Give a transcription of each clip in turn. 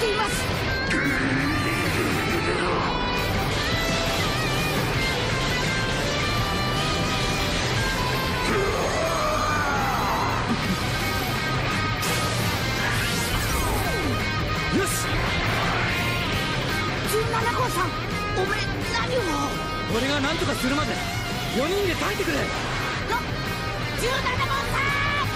ています。 よし。 17号さん、おめえ何を。 俺が何とかするまで4人で耐えてくれ。 17号さん。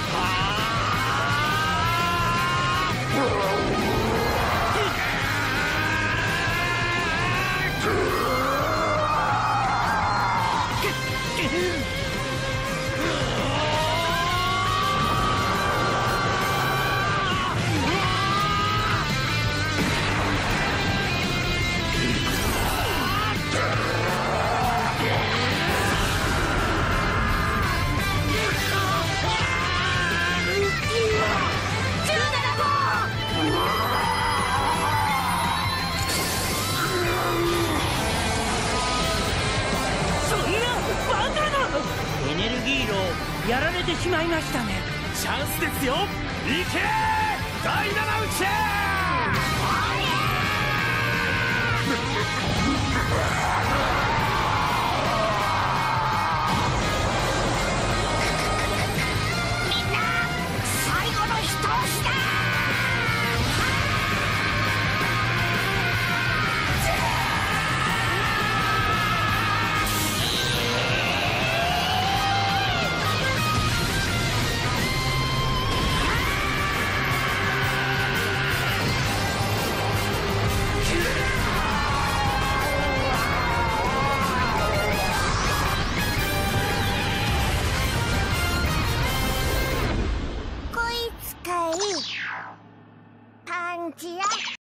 エネルギー炉やられてしまいましたね。チャンスですよ。行け第7打ち。 みんな最後の一押しだ。こいつかいパンチや。